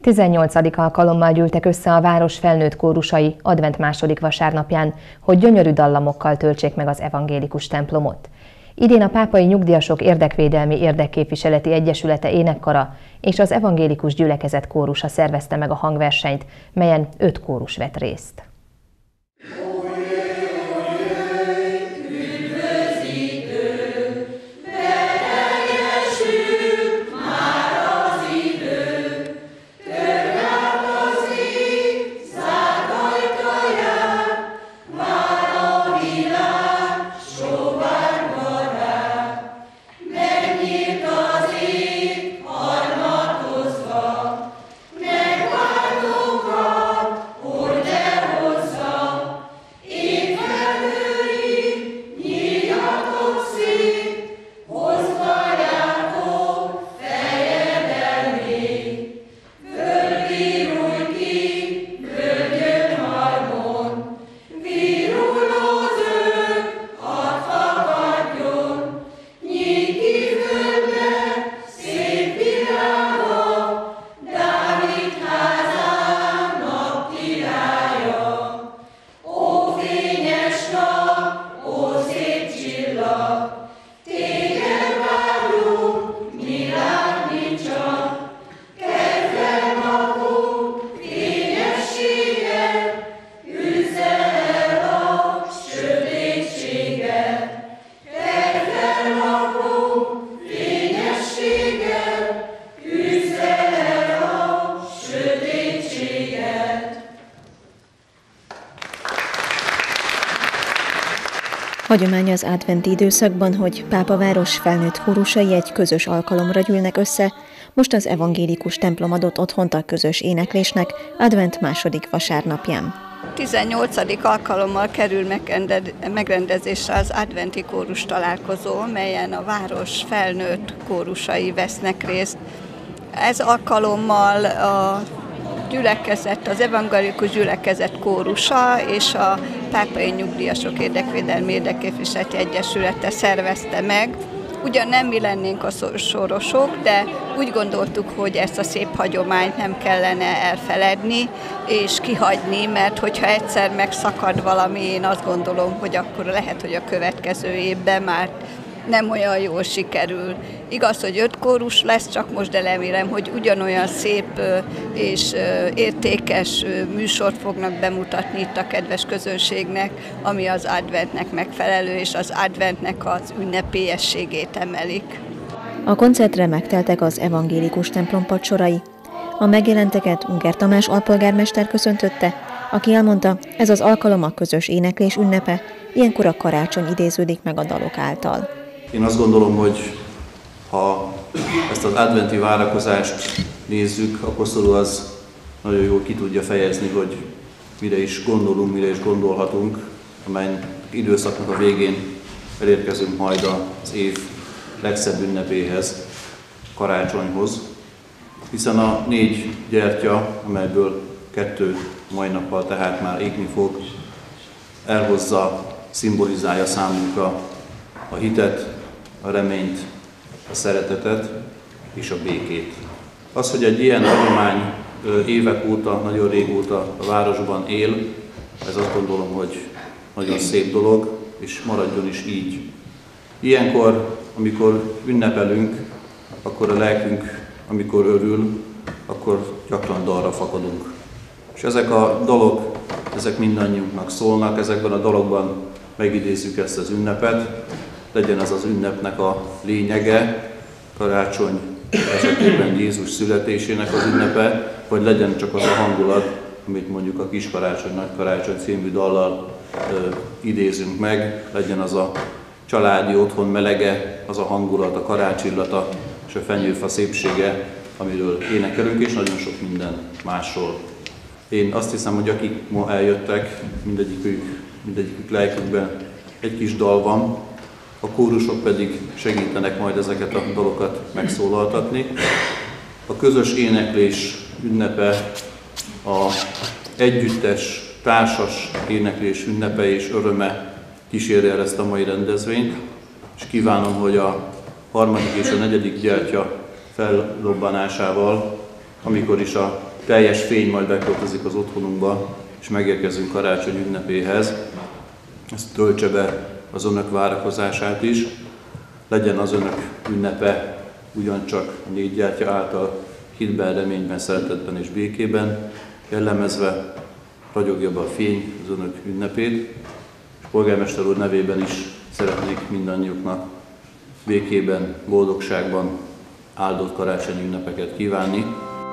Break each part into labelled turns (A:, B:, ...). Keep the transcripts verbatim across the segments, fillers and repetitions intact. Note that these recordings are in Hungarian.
A: tizennyolcadik alkalommal gyűltek össze a város felnőtt kórusai advent második vasárnapján, hogy gyönyörű dallamokkal töltsék meg az evangélikus templomot. Idén a Pápai Nyugdíjasok Érdekvédelmi Érdekképviseleti Egyesülete énekkara és az evangélikus gyülekezet kórusa szervezte meg a hangversenyt, melyen öt kórus vett részt.
B: Hagyomány az adventi időszakban, hogy Pápaváros felnőtt kórusai egy közös alkalomra gyűlnek össze, most az evangélikus templom adott otthont a közös éneklésnek advent második vasárnapján.
C: tizennyolcadik alkalommal kerül megrendezésre az adventi kórus találkozó, melyen a város felnőtt kórusai vesznek részt. Ez alkalommal a gyülekezet, az evangélikus gyülekezet kórusa és a Pápai Nyugdíjasok Érdekvédelmi Érdekképviseleti Egyesülete szervezte meg. Ugyan nem mi lennénk a sorosok, de úgy gondoltuk, hogy ezt a szép hagyományt nem kellene elfeledni és kihagyni, mert hogyha egyszer megszakad valami, én azt gondolom, hogy akkor lehet, hogy a következő évben már nem olyan jól sikerül. Igaz, hogy öt kórus lesz csak most, de remélem, hogy ugyanolyan szép és értékes műsort fognak bemutatni itt a kedves közönségnek, ami az adventnek megfelelő, és az adventnek az ünnepélyességét emelik.
B: A koncertre megteltek az evangélikus templom padsorai. A megjelenteket Unger Tamás alpolgármester köszöntötte, aki elmondta, ez az alkalom a közös éneklés ünnepe, ilyenkor a karácsony idéződik meg a dalok által.
D: Én azt gondolom, hogy ha ezt az adventi várakozást nézzük, akkor szorul az nagyon jól ki tudja fejezni, hogy mire is gondolunk, mire is gondolhatunk, amely időszaknak a végén elérkezünk majd az év legszebb ünnepéhez, karácsonyhoz, hiszen a négy gyertya, amelyből kettő mai nappal tehát már égni fog, elhozza, szimbolizálja számunkra a hitet, a reményt, a szeretetet és a békét. Az, hogy egy ilyen hagyomány évek óta, nagyon régóta a városban él, ez azt gondolom, hogy nagyon szép dolog, és maradjon is így. Ilyenkor, amikor ünnepelünk, akkor a lelkünk, amikor örül, akkor gyakran dalra fakadunk. És ezek a dalok, ezek mindannyiunknak szólnak, ezekben a dalokban megidézzük ezt az ünnepet, legyen ez az ünnepnek a lényege, karácsony esetében Jézus születésének az ünnepe, vagy legyen csak az a hangulat, amit mondjuk a Kis Karácsony, Nagy Karácsony című dallal ö, idézünk meg, legyen az a családi otthon melege, az a hangulat, a karácsillata és a fenyőfa szépsége, amiről énekelünk, és nagyon sok minden másról. Én azt hiszem, hogy akik ma eljöttek, mindegyikük, mindegyikük lelkükben egy kis dal van, a kórusok pedig segítenek majd ezeket a dalokat megszólaltatni. A közös éneklés ünnepe, a együttes, társas éneklés ünnepe és öröme kísérje el ezt a mai rendezvényt, és kívánom, hogy a harmadik és a negyedik gyertya fellobbanásával, amikor is a teljes fény majd beköltözik az otthonunkba, és megérkezünk karácsony ünnepéhez. Ezt töltse be az önök várakozását is. Legyen az önök ünnepe ugyancsak a négy gyertya által hitben, reményben, szeretetben és békében jellemezve, ragyogja be a fény az önök ünnepét. És polgármester úr nevében is szeretnék mindannyiuknak békében, boldogságban áldott karácsonyi ünnepeket kívánni.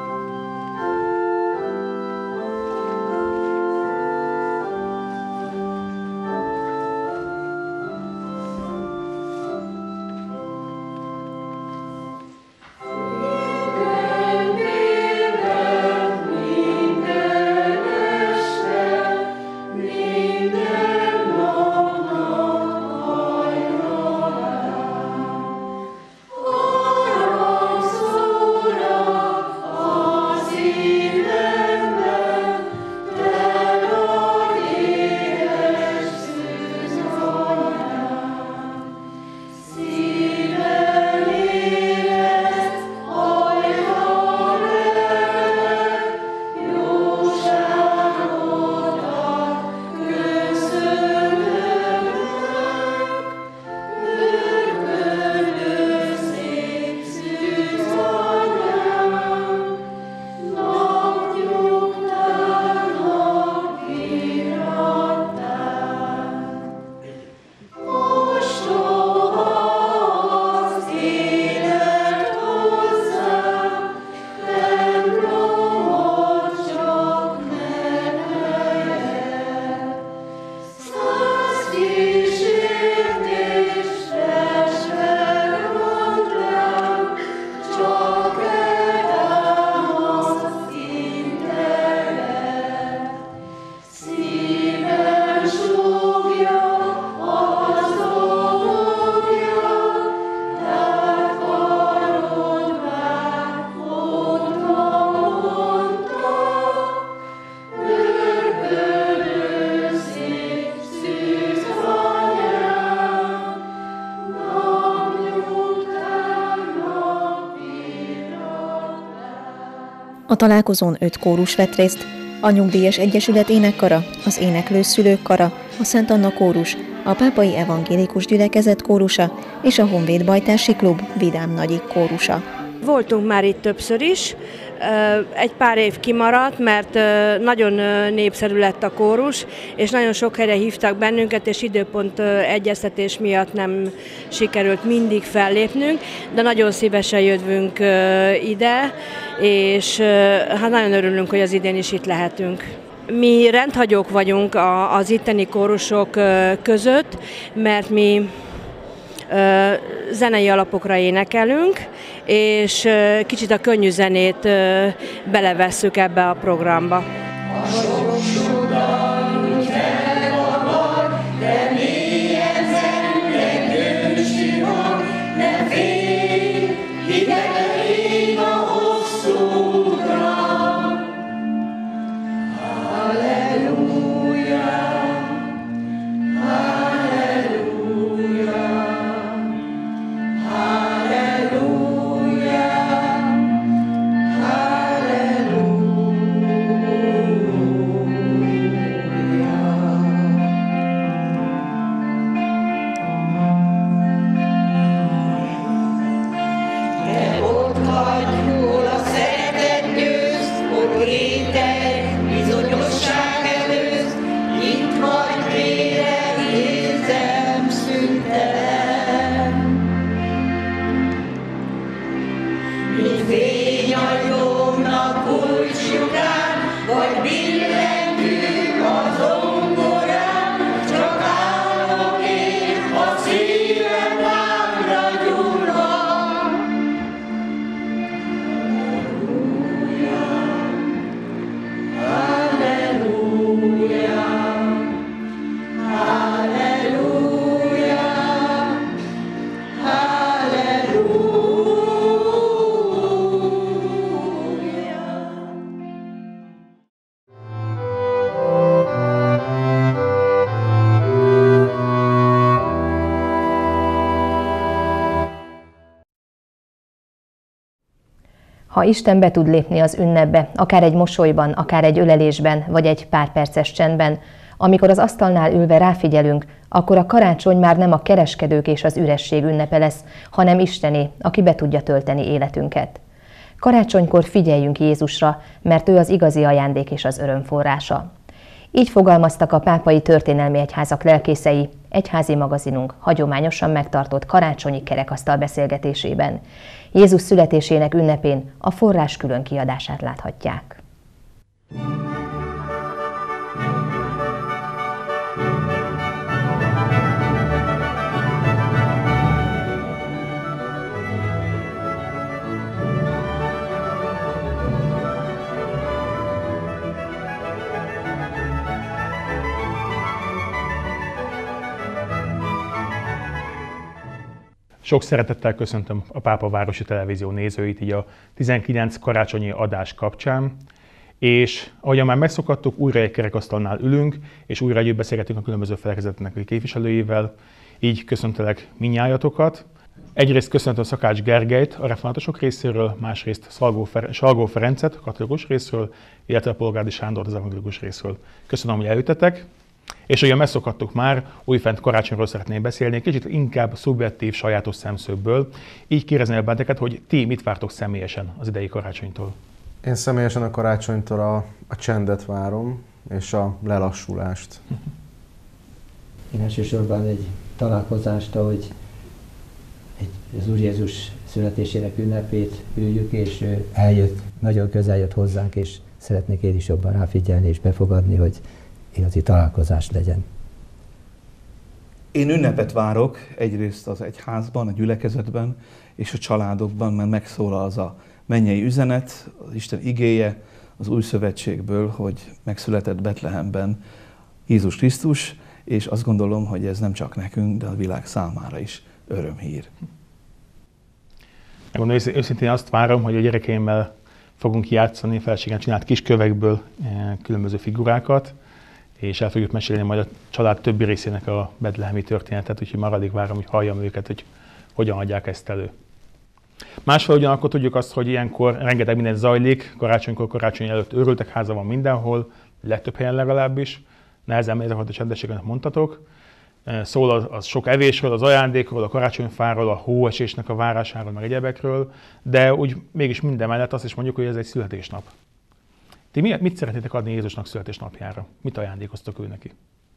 B: A találkozón öt kórus vett részt, a Nyugdíjas Egyesület énekkara, az Éneklő Szülők Kara, a Szent Anna kórus, a Pápai Evangélikus Gyülekezet kórusa és a Honvéd Bajtársi Klub Vidám Nagyik kórusa.
E: Voltunk már itt többször is, egy pár év kimaradt, mert nagyon népszerű lett a kórus, és nagyon sok helyre hívtak bennünket, és időpont egyeztetés miatt nem sikerült mindig fellépnünk, de nagyon szívesen jövünk ide, és hát nagyon örülünk, hogy az idén is itt lehetünk. Mi rendhagyók vagyunk az itteni kórusok között, mert mi zenei alapokra énekelünk, és kicsit a könnyű zenét belevesszük ebbe a programba.
F: Hallelujah.
A: Ha Isten be tud lépni az ünnepbe, akár egy mosolyban, akár egy ölelésben, vagy egy pár perces csendben, amikor az asztalnál ülve ráfigyelünk, akkor a karácsony már nem a kereskedők és az üresség ünnepe lesz, hanem Istené, aki be tudja tölteni életünket. Karácsonykor figyeljünk Jézusra, mert ő az igazi ajándék és az öröm forrása. Így fogalmaztak a pápai történelmi egyházak lelkészei egyházi magazinunk hagyományosan megtartott karácsonyi kerekasztal beszélgetésében. Jézus születésének ünnepén a forrás külön kiadását láthatják.
F: Sok szeretettel köszöntöm a Pápa Városi Televízió nézőit így a tizenkilenc karácsonyi adás kapcsán, és ahogyan már megszokhattuk, újra egy kerekasztalnál ülünk, és újra együtt beszélgetünk a különböző felekezeteknek a képviselőivel, így köszöntelek mindnyájatokat. Egyrészt köszöntöm Szakács Gergelyt a reformátusok részéről, másrészt Salgó, Fer- Salgó Ferencet a katolikus részről, illetve a Polgárdi Sándort az evangélikus részről. Köszönöm, hogy eljöttetek. És ahogyan megszokhattuk már, újfent karácsonyról szeretnék beszélni, kicsit inkább szubjektív, sajátos szemszögből. Így kérdezném benneteket, hogy ti mit vártok személyesen az idei karácsonytól?
G: Én személyesen a karácsonytól a, a csendet várom, és a lelassulást.
H: Én elsősorban egy találkozást, ahogy egy, az Úr Jézus születésének ünnepét üljük, és ő eljött, nagyon közel jött hozzánk, és szeretnék én is jobban ráfigyelni és befogadni, hogy igazi találkozás legyen.
I: Én ünnepet várok egyrészt az egyházban, a gyülekezetben és a családokban, mert megszólal az a mennyei üzenet, az Isten igéje az új szövetségből, hogy megszületett Betlehemben Jézus Krisztus, és azt gondolom, hogy ez nem csak nekünk, de a világ számára is örömhír.
F: Megmondom, őszintén azt várom, hogy a gyerekeimmel fogunk játszani, feleségem csinált kis kövekből különböző figurákat, és el fogjuk mesélni majd a család többi részének a betlehemi történetet, úgyhogy már addig várom, hogy halljam őket, hogy hogyan adják ezt elő. Másfél ugyanakkor tudjuk azt, hogy ilyenkor rengeteg minden zajlik, karácsonykor, karácsony előtt őrültek háza van mindenhol, legtöbb helyen legalábbis, nehezen megyek, hogy a csendességet mondtatok. Szól az, az sok evésről, az ajándékról, a karácsonyfáról, a hóesésnek a várásáról, meg egyebekről, de úgy mégis minden mellett azt is mondjuk, hogy ez egy születésnap. Ti mit szeretnétek adni Jézusnak születésnapjára? Mit ajándékoztok ő neki?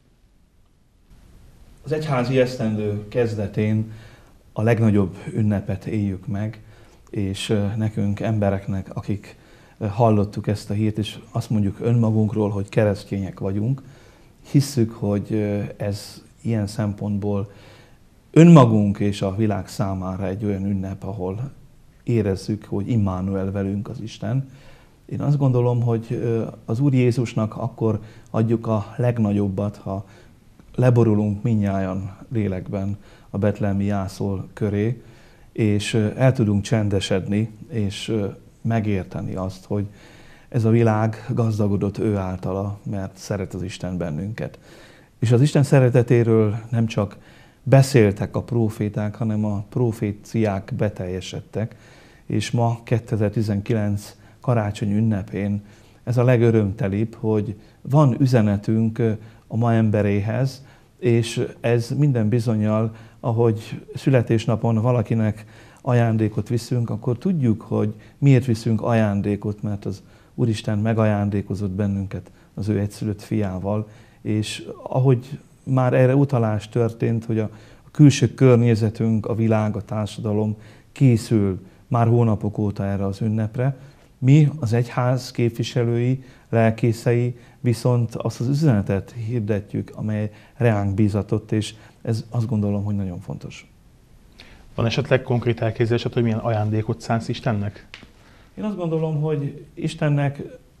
I: Az egyházi esztendő kezdetén a legnagyobb ünnepet éljük meg, és nekünk embereknek, akik hallottuk ezt a hírt, és azt mondjuk önmagunkról, hogy keresztények vagyunk, hisszük, hogy ez ilyen szempontból önmagunk és a világ számára egy olyan ünnep, ahol érezzük, hogy Immanuel velünk az Isten. Én azt gondolom, hogy az Úr Jézusnak akkor adjuk a legnagyobbat, ha leborulunk mindnyájan lélekben a betlehemi jászol köré, és el tudunk csendesedni, és megérteni azt, hogy ez a világ gazdagodott ő általa, mert szeret az Isten bennünket. És az Isten szeretetéről nem csak beszéltek a próféták, hanem a proféciák beteljesedtek, és ma kétezer-tizenkilenc karácsony ünnepén ez a legörömtelibb, hogy van üzenetünk a ma emberéhez, és ez minden bizonnyal, ahogy születésnapon valakinek ajándékot viszünk, akkor tudjuk, hogy miért viszünk ajándékot, mert az Úristen megajándékozott bennünket az ő egyszülött fiával, és ahogy már erre utalás történt, hogy a külső környezetünk, a világ, a társadalom készül már hónapok óta erre az ünnepre, mi, az egyház képviselői, lelkészei viszont azt az üzenetet hirdetjük, amely reánk bízatott, és ez azt gondolom, hogy nagyon fontos.
F: Van esetleg konkrét elképzelésed, hogy milyen ajándékot szánsz Istennek?
I: Én azt gondolom, hogy Istennek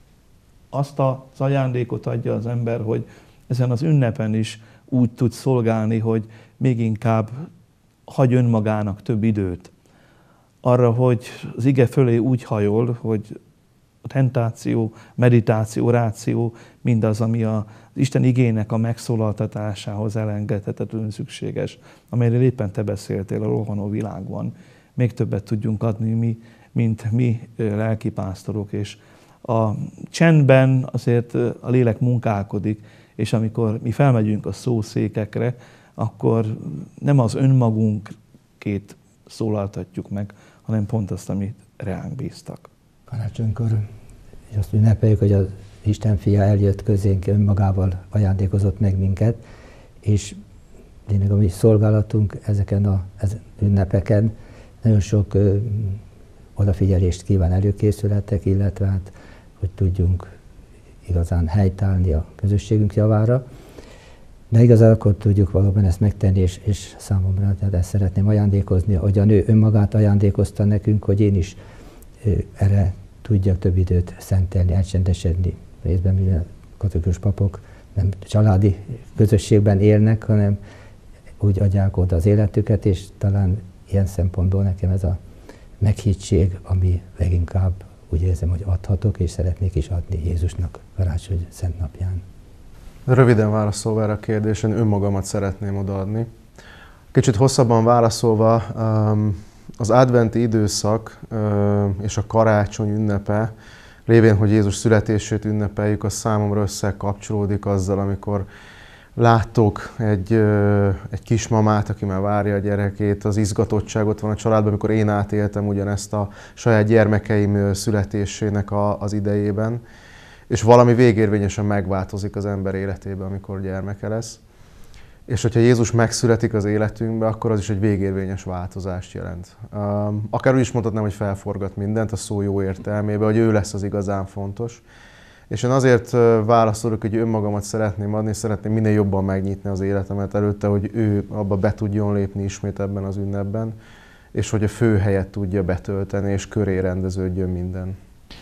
I: azt az ajándékot adja az ember, hogy ezen az ünnepen is úgy tud szolgálni, hogy még inkább hagy önmagának több időt. Arra, hogy az ige fölé úgy hajol, hogy a tentáció, meditáció, oráció, mindaz, ami az Isten igének a megszólaltatásához elengedhetetlenül szükséges, amelyről éppen te beszéltél a rohanó világban. Még többet tudjunk adni mi mint mi lelkipásztorok, és a csendben azért a lélek munkálkodik, és amikor mi felmegyünk a szószékekre, akkor nem az önmagunkét szólaltatjuk meg, hanem pont azt, amit ránk bíztak.
H: Karácsonykor azt ünnepeljük, hogy az Isten fia eljött közénk, önmagával ajándékozott meg minket, és tényleg a mi szolgálatunk ezeken az ünnepeken nagyon sok ö, odafigyelést kíván előkészületek, illetve hát, hogy tudjunk igazán helytállni a közösségünk javára. De igazán akkor tudjuk valóban ezt megtenni, és, és számomra ezt szeretném ajándékozni, hogy a nő önmagát ajándékozta nekünk, hogy én is ö, erre tudjak több időt szentelni, elcsendesedni. Részben mivel katolikus papok nem családi közösségben élnek, hanem úgy adják oda az életüket, és talán ilyen szempontból nekem ez a meghittség, ami leginkább úgy érzem, hogy adhatok, és szeretnék is adni Jézusnak karácsony szent napján.
G: Röviden válaszolva erre a kérdésen, önmagamat szeretném odaadni. Kicsit hosszabban válaszolva, az adventi időszak és a karácsony ünnepe, lévén, hogy Jézus születését ünnepeljük, az számomra összekapcsolódik azzal, amikor láttok egy, egy kismamát, aki már várja a gyerekét, az izgatottságot van a családban, amikor én átéltem ugyanezt a saját gyermekeim születésének a, az idejében, és valami végérvényesen megváltozik az ember életében, amikor gyermeke lesz. És hogyha Jézus megszületik az életünkbe, akkor az is egy végérvényes változást jelent. Akár úgy is mondhatnám, hogy felforgat mindent a szó jó értelmében, hogy ő lesz az igazán fontos. És én azért válaszolok, hogy önmagamat szeretném adni, és szeretném minél jobban megnyitni az életemet előtte, hogy ő abba be tudjon lépni ismét ebben az ünnepben, és hogy a fő helyet tudja betölteni, és köré rendeződjön minden.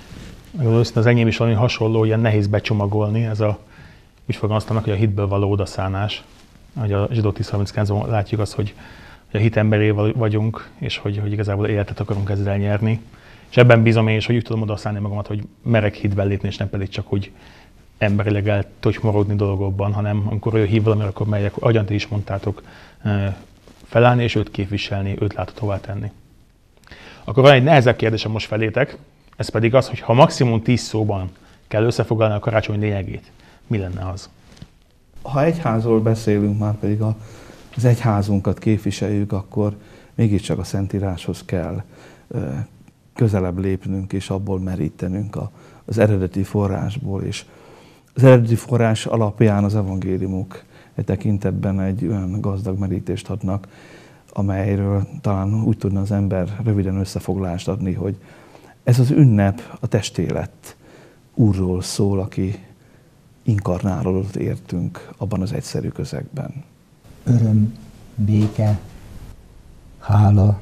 F: Az enyém is valami hasonló, ilyen nehéz becsomagolni, ez a, úgy fogalmaztam, hogy a hitből való odaszánás. Hogy a zsidó tíz harminckilencben látjuk azt, hogy, hogy a hit emberével vagyunk, és hogy, hogy igazából életet akarunk ezzel nyerni. És ebben bízom én is, hogy úgy tudom odaszállni magamat, hogy merek hitben lépni, és nem pedig csak úgy emberileg el tudj maradni dolgokban, hanem amikor ő hív valamire, akkor melyek, ahogyan ti is mondtátok, felállni és őt képviselni, őt láthatóvá tenni. Akkor van egy nehezebb kérdésem most felétek, ez pedig az, hogy ha maximum tíz szóban kell összefoglalni a karácsony lényegét, mi lenne az?
I: Ha egyházról beszélünk, már pedig az egyházunkat képviseljük, akkor mégiscsak a Szentíráshoz kell közelebb lépnünk, és abból merítenünk az eredeti forrásból. És az eredeti forrás alapján az evangéliumok e tekintetben egy olyan gazdag merítést adnak, amelyről talán úgy tudna az ember röviden összefoglalást adni, hogy ez az ünnep a testélet Úrról szól, aki inkarnálódott értünk abban az egyszerű közegben.
H: Öröm, béke, hála,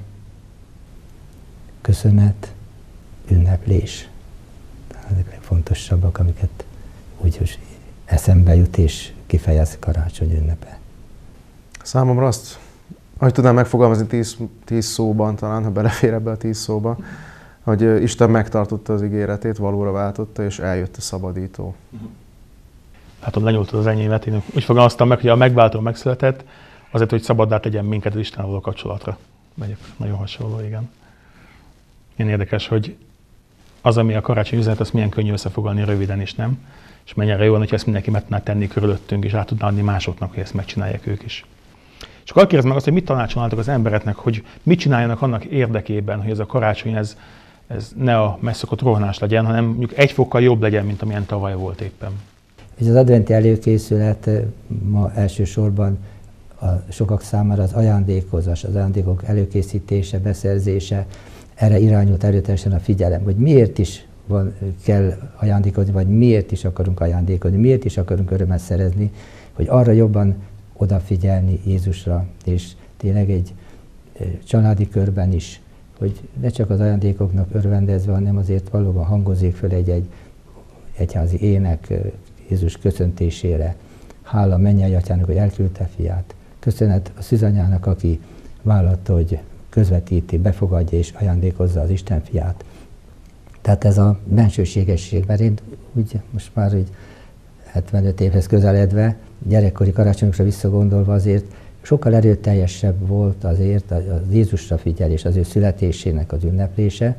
H: köszönet, ünneplés. Ezek a legfontosabbak, amiket úgy eszembe jut és kifejez karácsony ünnepe.
G: Számomra azt, ahogy tudnám megfogalmazni tíz, tíz szóban talán, ha belefér ebbe a tíz szóba, hogy Isten megtartotta az ígéretét, valóra váltotta, és eljött a szabadító.
F: Látod, lenyúltad az enyémet. Én úgy fogalmaztam meg, hogy a megváltó megszületett, azért, hogy szabaddá tegyen minket az Istennel való kapcsolatra. Megyek, nagyon hasonló, igen. Én érdekes, hogy az, ami a karácsony üzenet, azt milyen könnyű összefoglalni röviden is, nem? És mennyire jó, hogyha ezt mindenki meg tudná tenni körülöttünk, és át tudná adni másoknak, hogy ezt megcsinálják ők is. És akkor kérdezd meg azt, hogy mit tanácsolnátok az embereknek, hogy mit csináljanak annak érdekében, hogy ez a karácsony, ez, ez ne a megszokott rohanás legyen, hanem mondjuk egy fokkal jobb legyen, mint amilyen tavaly volt éppen.
H: És az adventi előkészület ma elsősorban a sokak számára az ajándékozás, az ajándékok előkészítése, beszerzése, erre irányult erőteljesen a figyelem, hogy miért is van, kell ajándékozni, vagy miért is akarunk ajándékozni, miért is akarunk örömet szerezni, hogy arra jobban odafigyelni Jézusra, és tényleg egy családi körben is, hogy ne csak az ajándékoknak örvendezve, hanem azért valóban hangozik föl egy-egy egyházi ének Jézus köszöntésére. Hála mennyei atyának, hogy elküldte fiát. Köszönet a szűzanyának, aki vállalta, hogy közvetíti, befogadja és ajándékozza az Isten fiát. Tehát ez a bensőségesség, mert én úgy most már úgy hetvenöt évhez közeledve, gyerekkori karácsonyokra visszagondolva azért sokkal erőteljesebb volt azért az Jézusra figyelés, az ő születésének az ünneplése,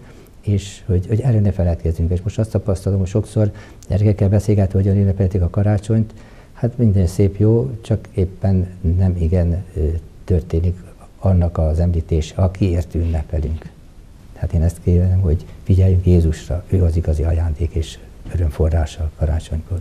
H: és hogy, hogy erre ne feledkezzünk. És most azt tapasztalom, hogy sokszor gyerekekkel beszélgetve, hogyan ünnepelték a karácsonyt, hát minden szép jó, csak éppen nem igen történik annak az említés, akiért ünnepelünk. Tehát én ezt kérem, hogy figyeljünk Jézusra, ő az igazi ajándék és örömforrása karácsonykor.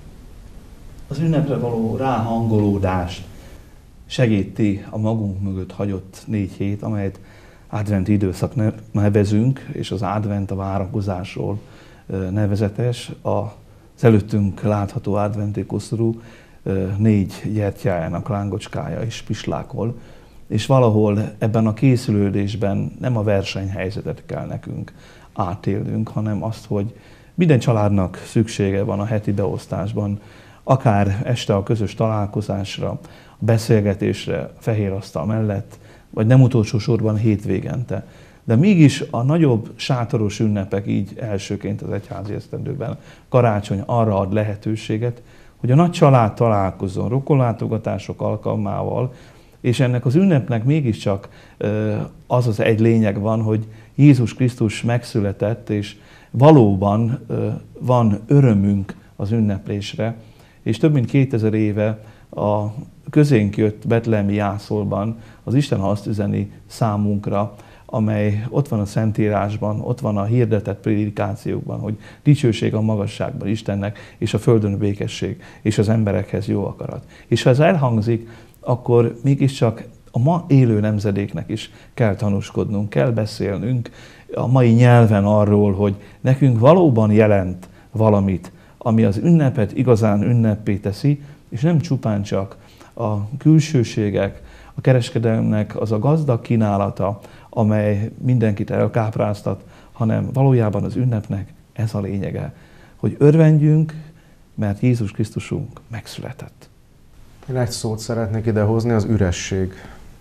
I: Az ünnepre való ráhangolódást segíti a magunk mögött hagyott négy hét, amelyet adventi időszak nevezünk, és az advent a várakozásról nevezetes. Az előttünk látható adventi koszorú négy gyertyájának lángocskája is pislákol, és valahol ebben a készülődésben nem a versenyhelyzetet kell nekünk átélnünk, hanem azt, hogy minden családnak szüksége van a heti beosztásban, akár este a közös találkozásra, a beszélgetésre, a fehér asztal mellett, vagy nem utolsó sorban hétvégente. De mégis a nagyobb sátoros ünnepek, így elsőként az egyházi esztendőben, karácsony arra ad lehetőséget, hogy a nagy család találkozzon rokonlátogatások alkalmával, és ennek az ünnepnek mégiscsak az az egy lényeg van, hogy Jézus Krisztus megszületett, és valóban van örömünk az ünneplésre, és több mint kétezer éve a közénk jött betlehemi jászolban az Isten azt üzeni számunkra, amely ott van a Szentírásban, ott van a hirdetett prédikációkban, hogy dicsőség a magasságban Istennek, és a földön békesség, és az emberekhez jó akarat. És ha ez elhangzik, akkor mégiscsak a ma élő nemzedéknek is kell tanúskodnunk, kell beszélnünk a mai nyelven arról, hogy nekünk valóban jelent valamit, ami az ünnepet igazán ünneppé teszi, és nem csupán csak a külsőségek, a kereskedelemnek az a gazdag kínálata, amely mindenkit elkápráztat, hanem valójában az ünnepnek ez a lényege, hogy örvendjünk, mert Jézus Krisztusunk megszületett.
G: Én egy szót szeretnék idehozni, az üresség.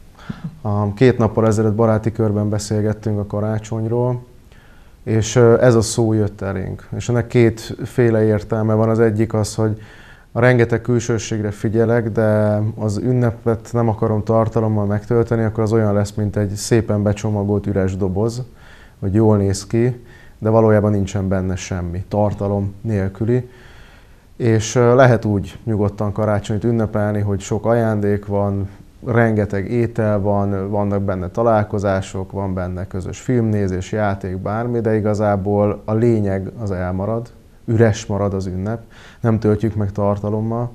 G: A két nappal ezelőtt baráti körben beszélgettünk a karácsonyról, és ez a szó jött elénk. És ennek kétféle értelme van. Az egyik az, hogy a rengeteg külsőségre figyelek, de az ünnepet nem akarom tartalommal megtölteni, akkor az olyan lesz, mint egy szépen becsomagolt üres doboz, hogy jól néz ki, de valójában nincsen benne semmi, tartalom nélküli. És lehet úgy nyugodtan karácsonyt ünnepelni, hogy sok ajándék van, rengeteg étel van, vannak benne találkozások, van benne közös filmnézés, játék, bármi, de igazából a lényeg az elmarad, üres marad az ünnep, nem töltjük meg tartalommal.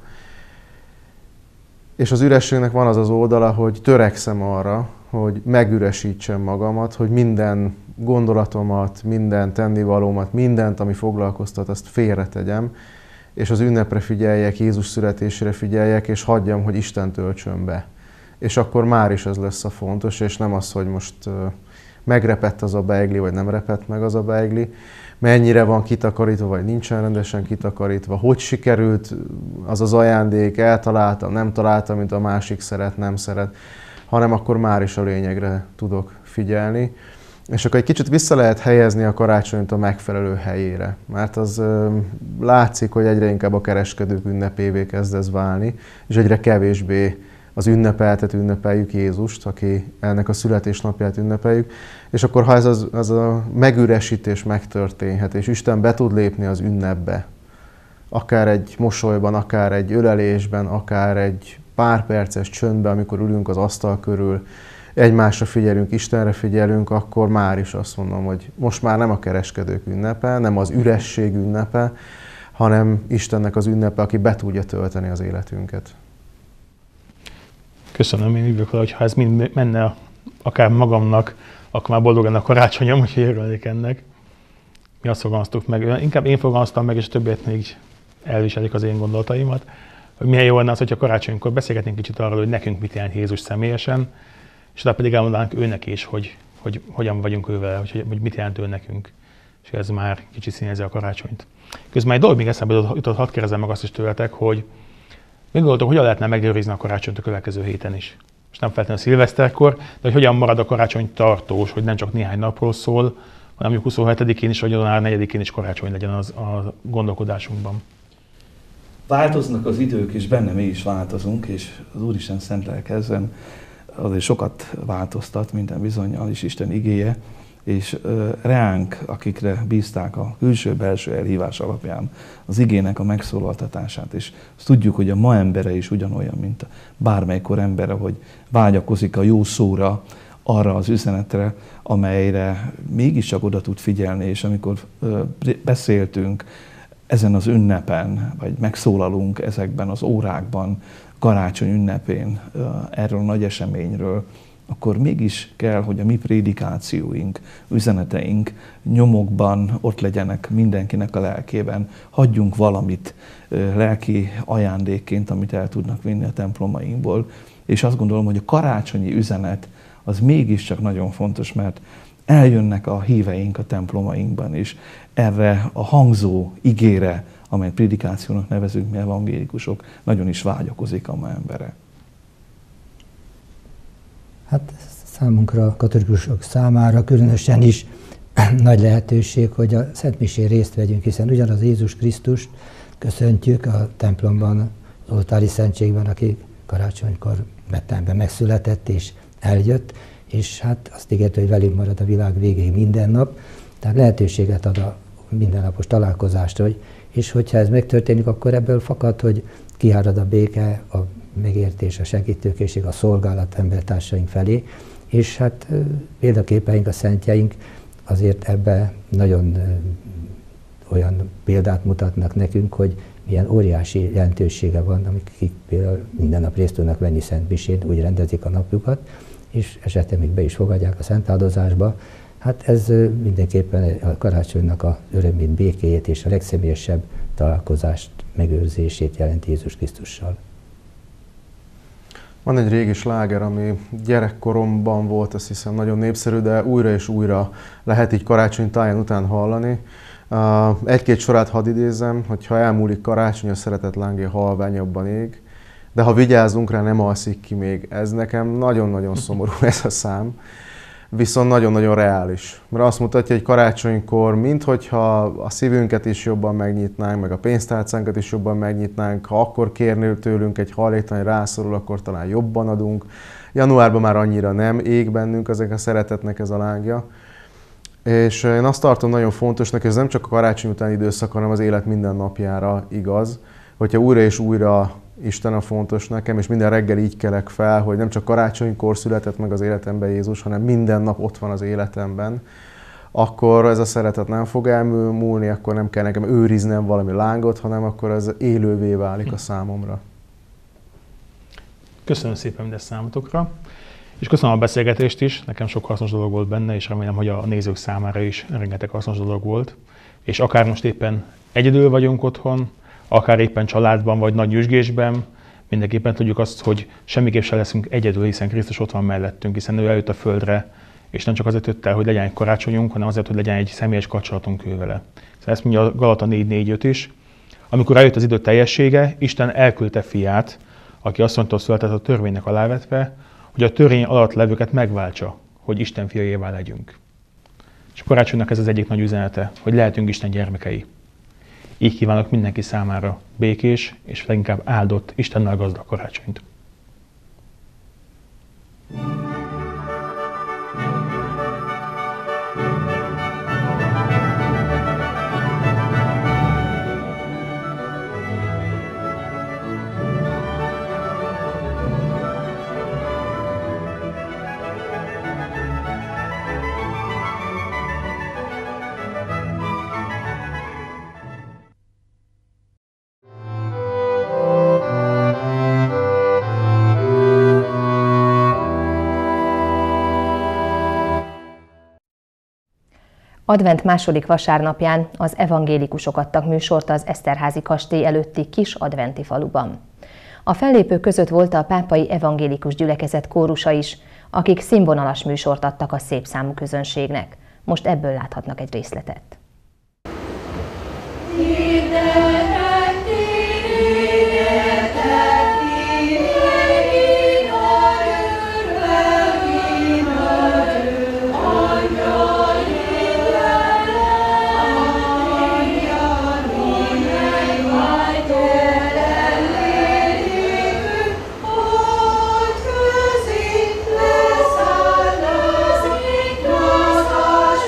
G: És az ürességnek van az az oldala, hogy törekszem arra, hogy megüresítsem magamat, hogy minden gondolatomat, minden tennivalómat, mindent, ami foglalkoztat, azt félretegyem, és az ünnepre figyeljek, Jézus születésére figyeljek, és hagyjam, hogy Isten töltsön be. És akkor már is ez lesz a fontos, és nem az, hogy most megrepett az a beigli, vagy nem repett meg az a beigli, mennyire van kitakarítva, vagy nincsen rendesen kitakarítva, hogy sikerült az az ajándék, eltaláltam, nem találtam, mint a másik szeret, nem szeret, hanem akkor már is a lényegre tudok figyelni. És akkor egy kicsit vissza lehet helyezni a karácsonyt a megfelelő helyére, mert az ö, látszik, hogy egyre inkább a kereskedők ünnepévé kezd ez válni, és egyre kevésbé az ünnepeltet ünnepeljük Jézust, aki ennek a születésnapját ünnepeljük, és akkor ha ez az, az a megüresítés megtörténhet, és Isten be tud lépni az ünnepbe, akár egy mosolyban, akár egy ölelésben, akár egy pár perces csöndben, amikor ülünk az asztal körül, egymásra figyelünk, Istenre figyelünk, akkor már is azt mondom, hogy most már nem a kereskedők ünnepe, nem az üresség ünnepe, hanem Istennek az ünnepe, aki be tudja tölteni az életünket.
F: Köszönöm, én hívjuk, hogy ha ez mind menne akár magamnak, akkor már boldog lenne a karácsonyom, hogy örülnék ennek. Mi azt fogalmaztuk meg, inkább én fogalmaztam meg, és többet még elviselik az én gondolataimat, hogy milyen jó lenne az, hogyha karácsonykor beszélgetnénk kicsit arról, hogy nekünk mit jelent Jézus személyesen, és utána pedig elmondanánk őnek is, hogy, hogy hogyan vagyunk ővel, hogy, hogy mit jelent ő nekünk. És ez már kicsit színezi a karácsonyt. Közben egy dolog még eszembe jutott, hadd kérdezzem meg azt is tőletek, hogy mit gondoltok, hogyan lehetne megőrizni a karácsonyt a következő héten is? És nem feltétlenül szilveszterkor, de hogy hogyan marad a karácsony tartós, hogy nem csak néhány napról szól, hanem mondjuk huszonhetedikén is, vagy január negyedikén is karácsony legyen az a gondolkodásunkban.
I: Változnak az idők, és benne mi is változunk, és az Úristen szent lelke ezen azért sokat változtat, minden bizonnyal is Isten igéje. és reánk, akikre bízták a külső-belső elhívás alapján az igének a megszólaltatását, és azt tudjuk, hogy a ma embere is ugyanolyan, mint bármelykor embere, hogy vágyakozik a jó szóra, arra az üzenetre, amelyre mégiscsak oda tud figyelni, és amikor beszéltünk ezen az ünnepen, vagy megszólalunk ezekben az órákban, karácsony ünnepén erről a nagy eseményről, akkor mégis kell, hogy a mi prédikációink, üzeneteink nyomokban ott legyenek mindenkinek a lelkében. Hagyjunk valamit lelki ajándékként, amit el tudnak vinni a templomainkból. És azt gondolom, hogy a karácsonyi üzenet az mégiscsak nagyon fontos, mert eljönnek a híveink a templomainkban, és erre a hangzó igére, amelyet prédikációnak nevezünk mi evangélikusok, nagyon is vágyakozik a ma embere.
H: Hát számunkra, a katolikusok számára különösen is nagy lehetőség, hogy a szentmisén részt vegyünk, hiszen ugyanaz Jézus Krisztust köszöntjük a templomban, az oltári szentségben, aki karácsonykor Betlenben megszületett és eljött, és hát azt ígérte, hogy velünk marad a világ végéig minden nap, tehát lehetőséget ad a mindennapos találkozásra, hogy, és hogyha ez megtörténik, akkor ebből fakad, hogy kiárad a béke, a megértés, a segítőkészség, a szolgálat embertársaink felé, és hát példaképeink, a szentjeink azért ebbe nagyon olyan példát mutatnak nekünk, hogy milyen óriási jelentősége van, amik például minden nap részt tudnak venni szentmisén, úgy rendezik a napjukat, és esetleg még be is fogadják a szent áldozásba. Hát ez mindenképpen a karácsonynak az örömét, békéjét és a legszemélyesebb találkozást, megőrzését jelenti Jézus Krisztussal.
G: Van egy régi sláger, ami gyerekkoromban volt, azt hiszem nagyon népszerű, de újra és újra lehet így karácsony táján után hallani. Egy-két sorát hadd idézzem, hogy ha elmúlik karácsony, a szeretet lángja halványabban ég, de ha vigyázunk rá, nem alszik ki még. Ez nekem nagyon-nagyon szomorú ez a szám, viszont nagyon-nagyon reális. Mert azt mutatja, hogy karácsonykor, minthogyha a szívünket is jobban megnyitnánk, meg a pénztárcánkat is jobban megnyitnánk, ha akkor kérnél tőlünk egy hajléktalan, rászorul, akkor talán jobban adunk. Januárban már annyira nem ég bennünk ezek a szeretetnek ez a lángja. És én azt tartom nagyon fontosnak, hogy ez nem csak a karácsony utáni időszak, hanem az élet minden napjára igaz, hogyha újra és újra Isten a fontos nekem, és minden reggel így kelek fel, hogy nem csak karácsonykor született meg az életemben Jézus, hanem minden nap ott van az életemben, akkor ez a szeretet nem fog elmúlni, akkor nem kell nekem őriznem valami lángot, hanem akkor ez élővé válik a számomra.
F: Köszönöm szépen mindezt számotokra, és köszönöm a beszélgetést is, nekem sok hasznos dolog volt benne, és remélem, hogy a nézők számára is rengeteg hasznos dolog volt. És akár most éppen egyedül vagyunk otthon, akár éppen családban vagy nagy nyüzsgésben, mindenképpen tudjuk azt, hogy semmiképp sem leszünk egyedül, hiszen Krisztus ott van mellettünk, hiszen ő eljött a földre, és nem csak azért jött el, hogy legyen egy karácsonyunk, hanem azért, hogy legyen egy személyes kapcsolatunk ő vele. Szóval ezt mondja a Galata négy négy öt is. Amikor eljött az idő teljessége, Isten elküldte fiát, aki asszonytól született a törvénynek alávetve, hogy a törvény alatt levőket megváltsa, hogy Isten fiaivá legyünk. És a karácsonynak ez az egyik nagy üzenete, hogy lehetünk Isten gyermekei. Így kívánok mindenki számára békés és leginkább áldott, Istennel gazdag karácsonyt.
A: Advent második vasárnapján az evangélikusok adtak műsort az Eszterházy kastély előtti kis adventi faluban. A fellépők között volt a pápai evangélikus gyülekezet kórusa is, akik színvonalas műsort adtak a szép számú közönségnek. Most ebből láthatnak egy részletet.
J: Thank you.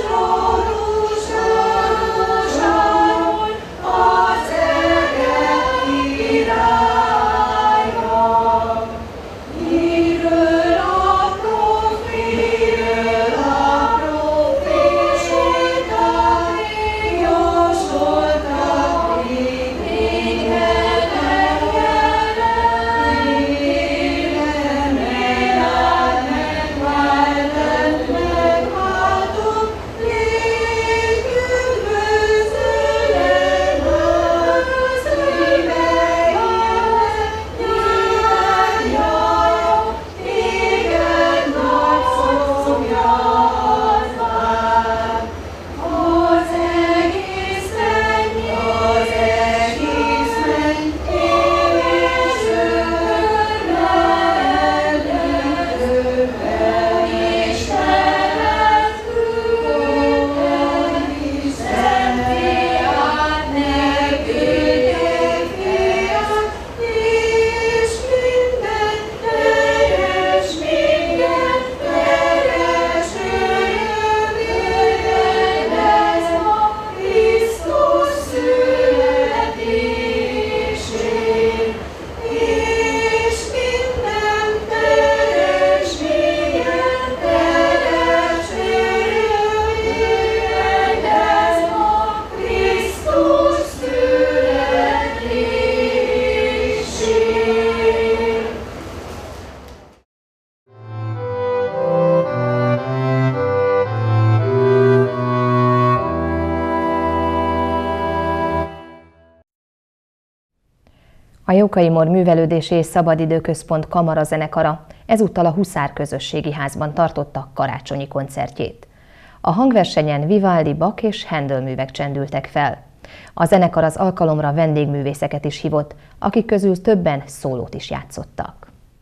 A: A Jókai Mór Művelődési és Szabadidőközpont kamarazenekara ezúttal a Huszár Közösségi Házban tartotta karácsonyi koncertjét. A hangversenyen Vivaldi, Bach és Händel művek csendültek fel. A zenekar az alkalomra vendégművészeket is hívott, akik közül többen szólót is játszottak.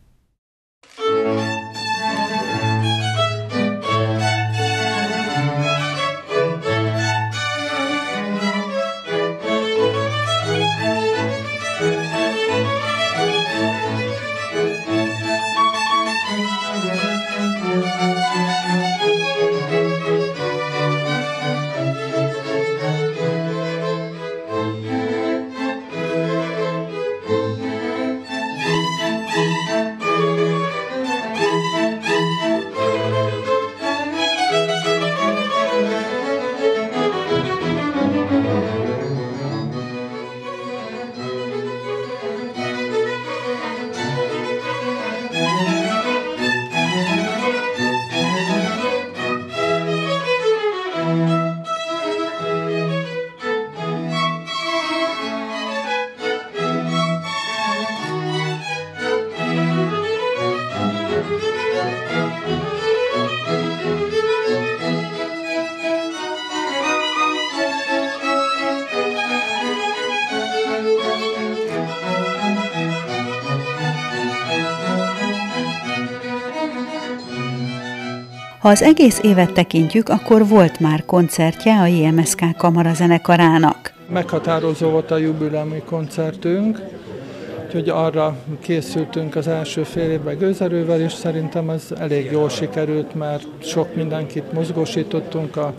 J: Ha az egész évet tekintjük, akkor volt már koncertje a J M S K kamarazenekarának.
K: Meghatározó volt a jubileumi koncertünk, úgyhogy arra készültünk az első fél évben gőzerővel, és szerintem ez elég jól sikerült, mert sok mindenkit mozgósítottunk, a,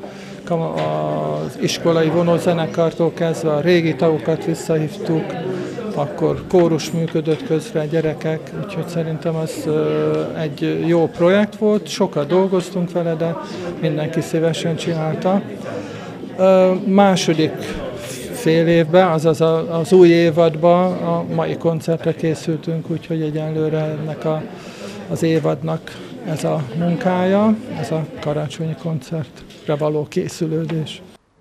K: az iskolai vonózenekartól kezdve a régi tagokat visszahívtuk, akkor kórus működött közre, gyerekek, úgyhogy szerintem ez egy jó projekt volt, sokat dolgoztunk vele, de mindenki szívesen csinálta. Második fél évben, azaz az új évadban a mai koncertre készültünk, úgyhogy egyenlőre ennek a, az évadnak ez a munkája, ez a karácsonyi koncertre való készülődés.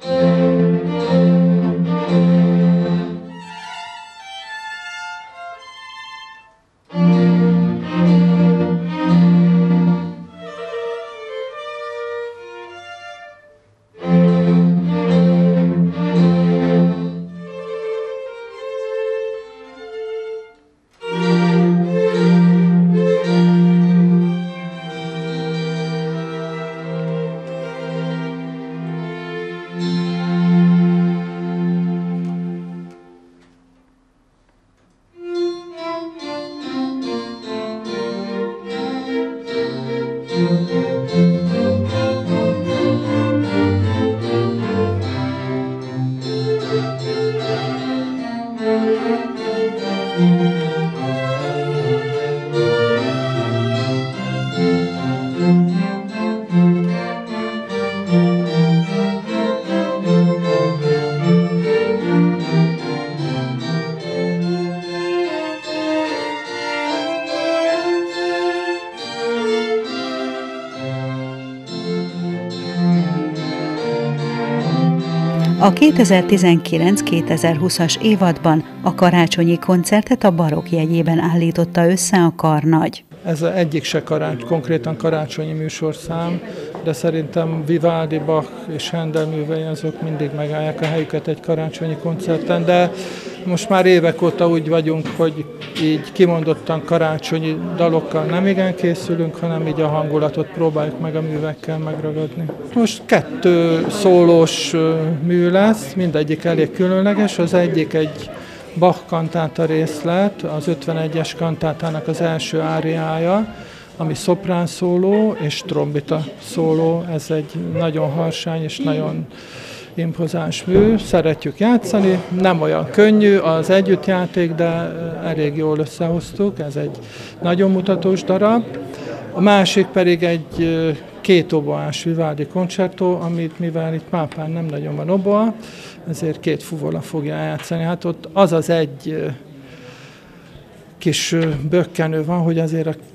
J: A kétezer-tizenkilenc kétezer-húszas évadban a karácsonyi koncertet a barokk jegyében állította össze a Karnagy.
K: Ez egyik se karács, konkrétan karácsonyi műsorszám, de szerintem Vivaldi, Bach és Händel művei azok mindig megállják a helyüket egy karácsonyi koncerten, de most már évek óta úgy vagyunk, hogy így kimondottan karácsonyi dalokkal nem igen készülünk, hanem így a hangulatot próbáljuk meg a művekkel megragadni. Most kettő szólós mű lesz, mindegyik elég különleges, az egyik egy Bach kantáta részlet, az ötvenegyes kantátának az első áriája, ami szoprán szóló és trombita szóló, ez egy nagyon harsány és nagyon impozáns mű, szeretjük játszani, nem olyan könnyű az együttjáték, de elég jól összehoztuk, ez egy nagyon mutatós darab. A másik pedig egy két oboás Vivaldi koncertó, amit mivel itt Pápán nem nagyon van oboa, ezért két fuvola fogja játszani. Hát ott az az egy kis bökkenő van, hogy azért a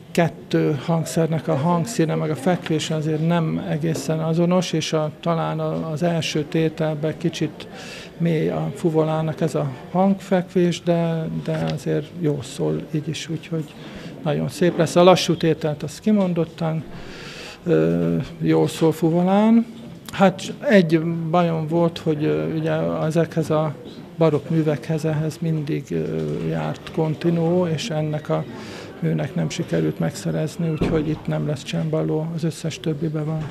K: kettő hangszernek a hangszíne meg a fekvése azért nem egészen azonos, és a, talán az első tételben kicsit mély a fuvolának ez a hangfekvés, de, de azért jó szól így is, úgyhogy nagyon szép lesz. A lassú tételt az kimondottan ö, jól szól fuvolán. Hát egy bajom volt, hogy ugye ezekhez a barokk művekhez ehhez mindig járt kontinuó, és ennek a műnek nem sikerült megszerezni, úgyhogy itt nem lesz csembaló, az összes többiben van.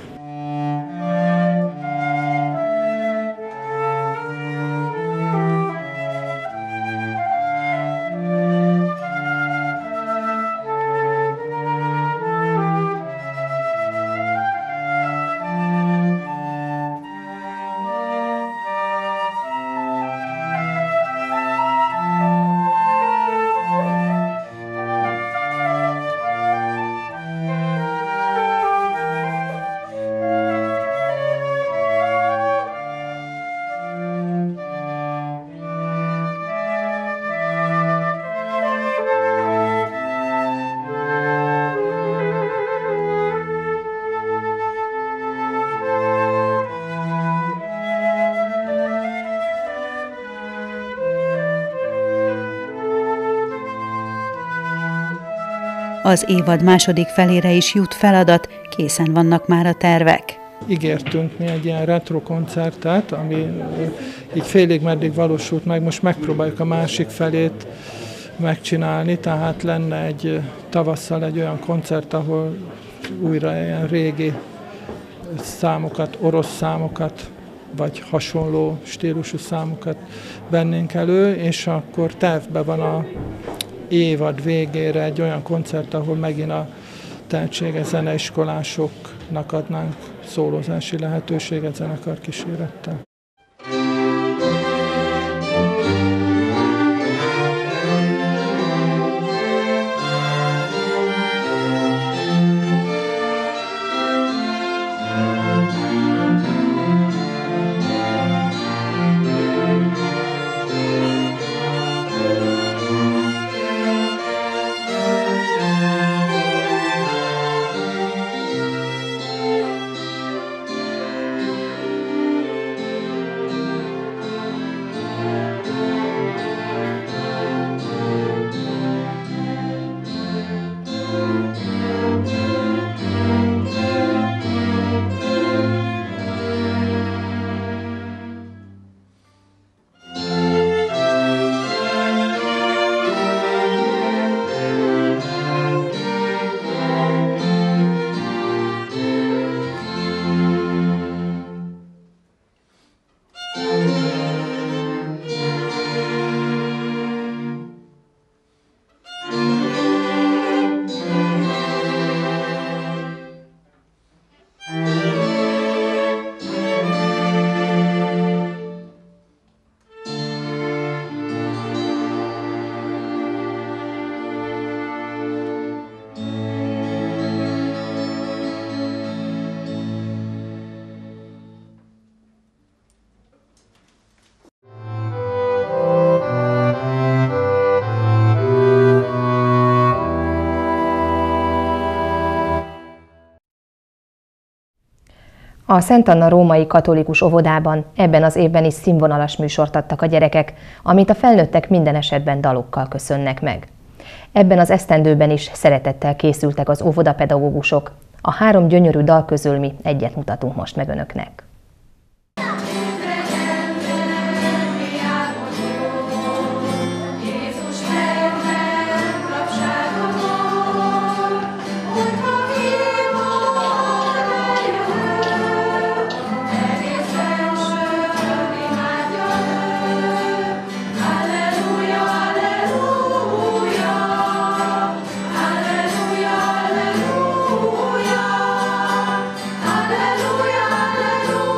J: Az évad második felére is jut feladat, készen vannak már a tervek.
K: Ígértünk mi egy ilyen retro koncertet, ami így félig meddig valósult meg, most megpróbáljuk a másik felét megcsinálni, tehát lenne egy tavasszal egy olyan koncert, ahol újra ilyen régi számokat, orosz számokat, vagy hasonló stílusú számokat vennénk elő, és akkor tervben van a évad végére egy olyan koncert, ahol megint a tehetséges zeneiskolásoknak adnánk szólózási lehetőséget zenekar kísérettel.
A: A Szent Anna római katolikus óvodában ebben az évben is színvonalas műsort adtak a gyerekek, amit a felnőttek minden esetben dalokkal köszönnek meg. Ebben az esztendőben is szeretettel készültek az óvodapedagógusok. A három gyönyörű dal közül mi egyet mutatunk most meg önöknek.
L: Alleluja, alleluja.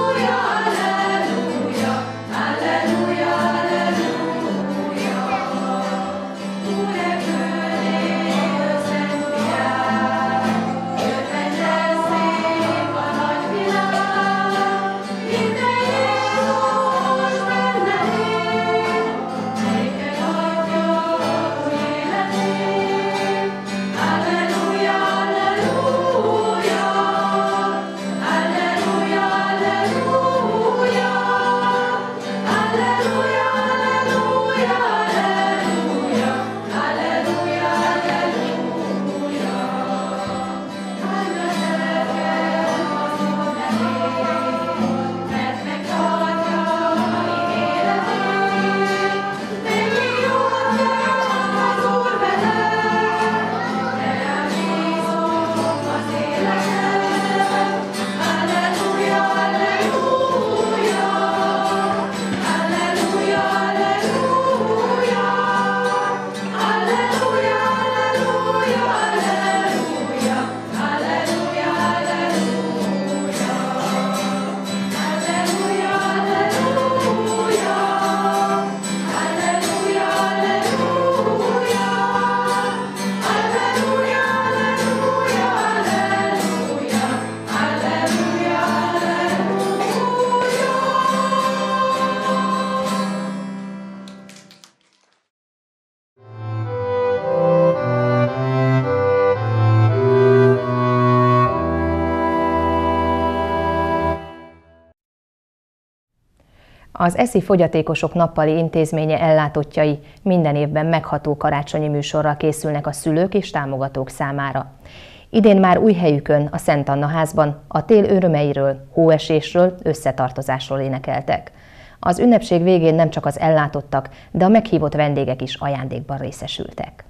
A: Az eszi fogyatékosok nappali intézménye ellátottjai minden évben megható karácsonyi műsorral készülnek a szülők és támogatók számára. Idén már új helyükön, a Szent Anna házban a tél örömeiről, hóesésről, összetartozásról énekeltek. Az ünnepség végén nem csak az ellátottak, de a meghívott vendégek is ajándékban részesültek.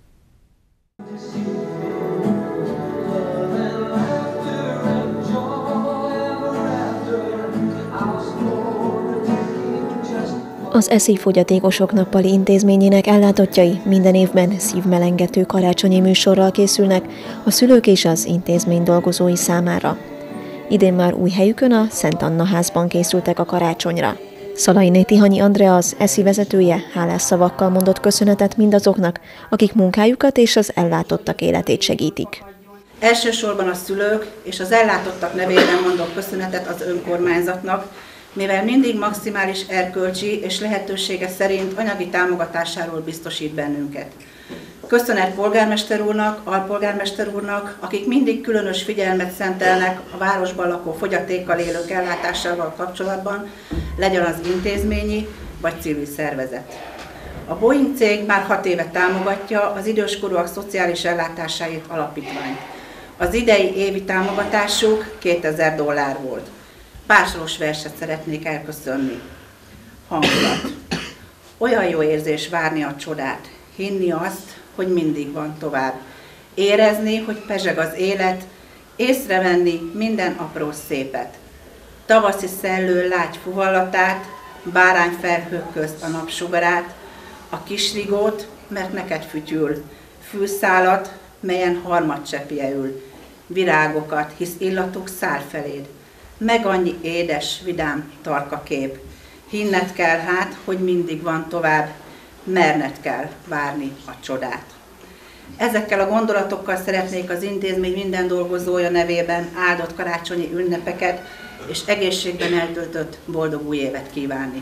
B: Az eszi fogyatékosok nappali intézményének ellátottjai minden évben szívmelengető karácsonyi műsorral készülnek a szülők és az intézmény dolgozói számára. Idén már új helyükön, a Szent Anna házban készültek a karácsonyra. Szalainé Tihanyi Andrea, az eszi vezetője hálás szavakkal mondott köszönetet mindazoknak, akik munkájukat és az ellátottak életét segítik.
L: Elsősorban a szülők és az ellátottak nevében mondok köszönetet az önkormányzatnak, mivel mindig maximális erkölcsi és lehetősége szerint anyagi támogatásáról biztosít bennünket. Köszönet polgármester úrnak, alpolgármester úrnak, akik mindig különös figyelmet szentelnek a városban lakó fogyatékkal élők ellátásával kapcsolatban, legyen az intézményi vagy civil szervezet. A Boeing cég már hat éve támogatja az időskorúak szociális ellátásáért alapítványt. Az idei évi támogatásuk kétezer dollár volt. Pársoros verset szeretnék elköszönni. Hangulat. Olyan jó érzés várni a csodát, hinni azt, hogy mindig van tovább. Érezni, hogy pezseg az élet, észrevenni minden apró szépet. Tavaszi szellő lágy fuvallatát, bárányfelhők közt a napsugarát, a kisrigót, mert neked fütyül, fűszálat, melyen harmadcseppje ül, virágokat, hisz illatuk száll feléd, meg annyi édes, vidám tarkakép. Hinned kell hát, hogy mindig van tovább, merned kell várni a csodát. Ezekkel a gondolatokkal szeretnék az intézmény minden dolgozója nevében áldott karácsonyi ünnepeket és egészségben eltöltött boldog új évet kívánni.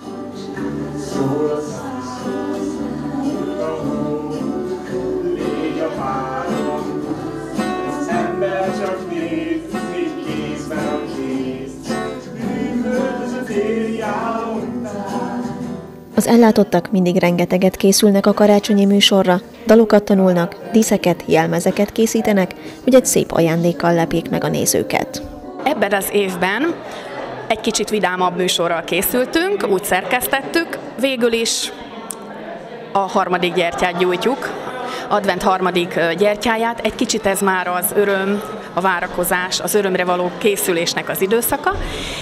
B: Az ellátottak mindig rengeteget készülnek a karácsonyi műsorra, dalokat tanulnak, díszeket, jelmezeket készítenek, hogy egy szép ajándékkal lepjék meg a nézőket.
M: Ebben az évben egy kicsit vidámabb műsorral készültünk, úgy szerkesztettük, végül is a harmadik gyertyát gyújtjuk, advent harmadik gyertyáját, egy kicsit ez már az öröm, a várakozás, az örömre való készülésnek az időszaka,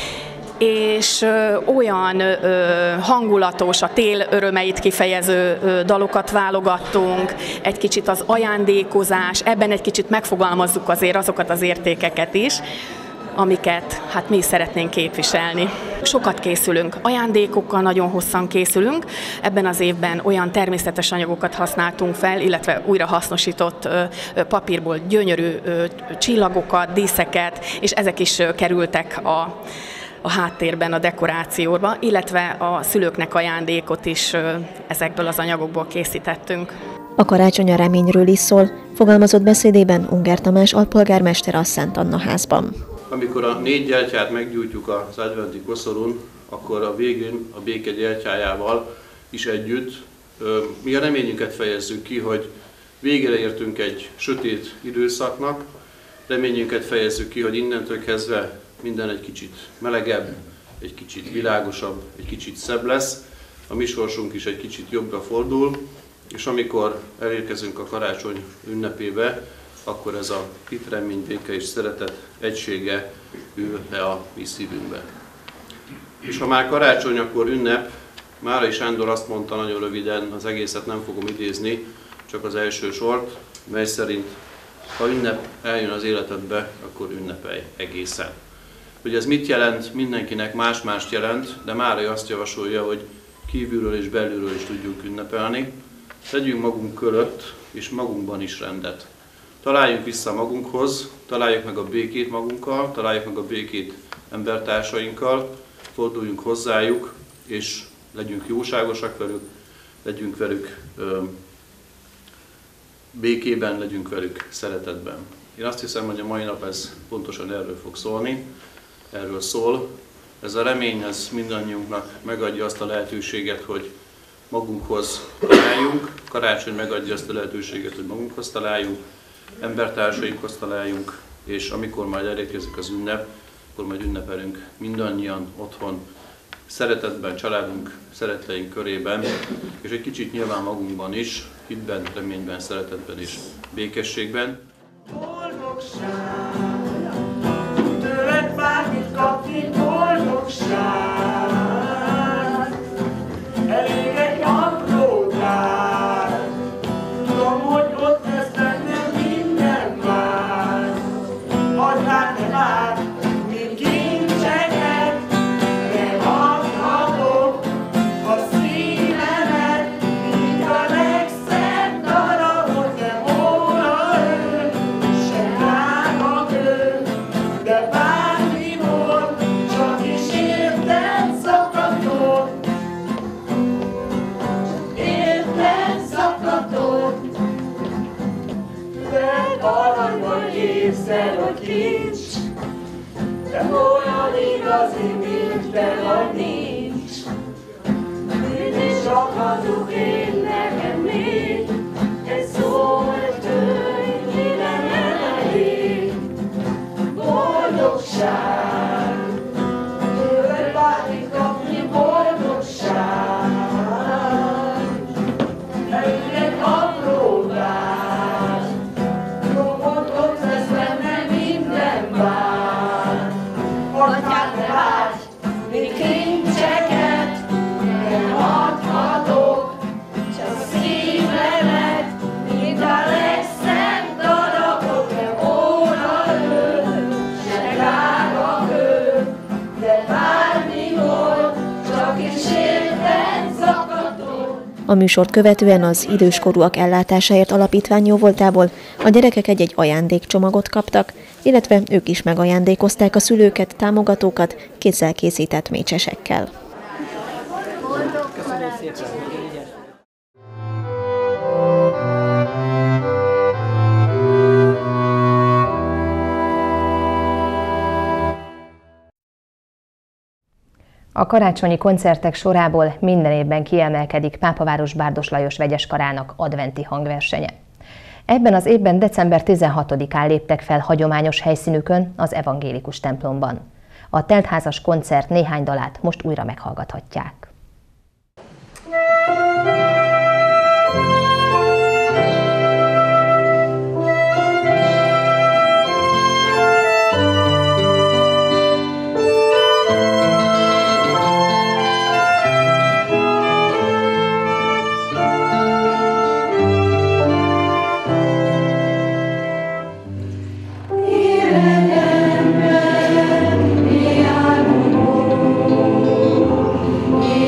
M: és ö, olyan ö, hangulatos, a tél örömeit kifejező ö, dalokat válogattunk, egy kicsit az ajándékozás, ebben egy kicsit megfogalmazzuk azért azokat az értékeket is, amiket hát mi szeretnénk képviselni. Sokat készülünk, ajándékokkal nagyon hosszan készülünk, ebben az évben olyan természetes anyagokat használtunk fel, illetve újra hasznosított ö, papírból gyönyörű ö, csillagokat, díszeket, és ezek is ö, kerültek a a háttérben, a dekorációba, illetve a szülőknek ajándékot is ezekből az anyagokból készítettünk.
B: A karácsony a reményről is szól, fogalmazott beszédében Ungár Tamás alpolgármester a Szent Anna házban.
D: Amikor a négy gyertyát meggyújtjuk az adventi koszorún, akkor a végén a béke gyertyájával is együtt mi a reményünket fejezzük ki, hogy végére értünk egy sötét időszaknak, reményünket fejezzük ki, hogy innentől kezdve minden egy kicsit melegebb, egy kicsit világosabb, egy kicsit szebb lesz, a mi sorsunk is egy kicsit jobbra fordul, és amikor elérkezünk a karácsony ünnepébe, akkor ez a hit, remény, béke és szeretet egysége ül le a mi szívünkbe. És ha már karácsony, akkor ünnep. Márai Sándor azt mondta nagyon röviden, az egészet nem fogom idézni, csak az első sort, mely szerint ha ünnep eljön az életedbe, akkor ünnepelj egészen. Hogy ez mit jelent, mindenkinek más-mást jelent, de Márai azt javasolja, hogy kívülről és belülről is tudjuk ünnepelni. Tegyünk magunk körött és magunkban is rendet. Találjunk vissza magunkhoz, találjuk meg a békét magunkkal, találjuk meg a békét embertársainkkal, forduljunk hozzájuk, és legyünk jóságosak velük, legyünk velük ö, békében, legyünk velük szeretetben. Én azt hiszem, hogy a mai nap ez pontosan erről fog szólni, erről szól, Ez a remény ez mindannyiunknak megadja azt a lehetőséget, hogy magunkhoz találjunk. Karácsony megadja azt a lehetőséget, hogy magunkhoz találjunk, embertársainkhoz találjunk, és amikor majd elérkezik az ünnep, akkor majd ünnepelünk mindannyian otthon, szeretetben, családunk, szeretteink körében, és egy kicsit nyilván magunkban is, hitben, reményben, szeretetben és békességben.
N: Boldogság, tőled bármit kapni, boldogság, elég egy apró tár, tudom, hogy ott lesz benne minden már, add hát ne várj, mint kincseket, de adhatok a szívemet, mint a legszebb darabot, de óra ő, se drága kő, de bármi volt, csak is érted szakadok, érted szakadok, de arany vagy észre, hogy kincs, de olyan igazi, mint te vagy nincs. Mindig csak hazug én nekem még, egy szó, egy tőj, ide nem elég. Boldogság, tőled bármit kapni, boldogság, elég egy apró vár, robot ott lesz benne minden vár. Atyát ne vágy, mint kincseket, nem adhatok, csak szívemet, mint a legszebb darabot, de óra ő, se drága kő, de bármi volt, csak is érted szakadok.
B: A műsort követően az Időskorúak Ellátásáért Alapítvány jóvoltából a gyerekek egy-egy ajándékcsomagot kaptak, illetve ők is megajándékozták a szülőket, támogatókat kézzel készített mécsesekkel.
A: A karácsonyi koncertek sorából minden évben kiemelkedik Pápaváros Bárdos Lajos Vegyeskarának adventi hangversenye. Ebben az évben december tizenhatodikán léptek fel hagyományos helyszínükön, az evangélikus templomban. A teltházas koncert néhány dalát most újra meghallgathatják.
N: Yeah.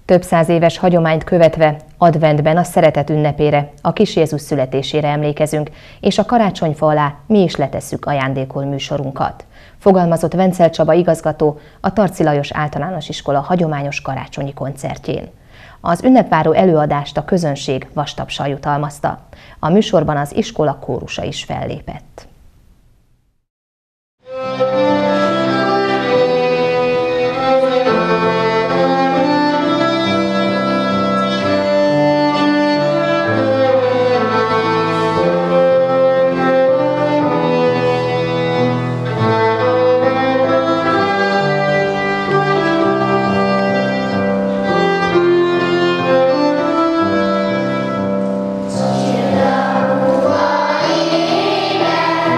A: Több száz éves hagyományt követve adventben a szeretet ünnepére, a kis Jézus születésére emlékezünk, és a karácsonyfa alá mi is letesszük ajándékol műsorunkat. Fogalmazott Vencel Csaba igazgató a Tarczy Lajos Általános Iskola hagyományos karácsonyi koncertjén. Az ünnepváró előadást a közönség vastapsal jutalmazta. A műsorban az iskola kórusa is fellépett.
N: Yeah.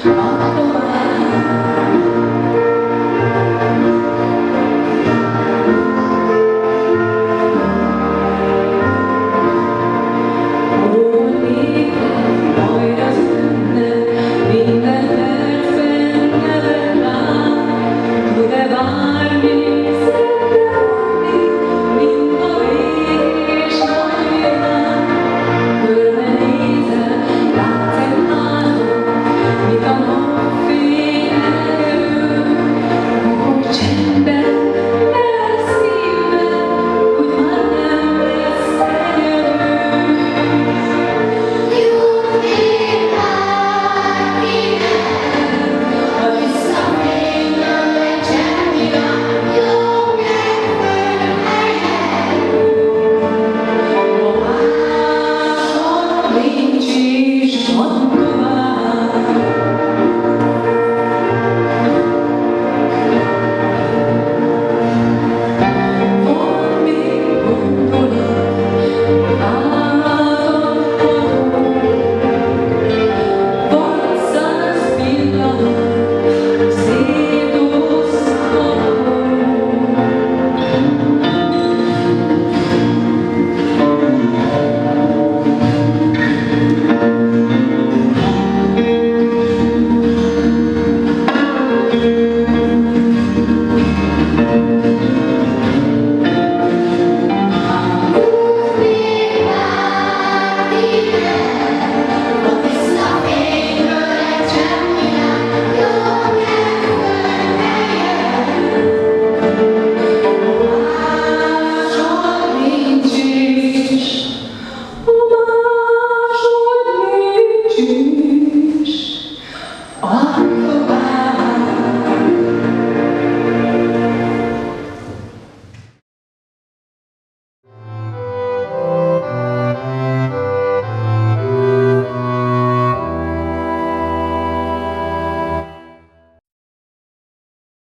N: Ah!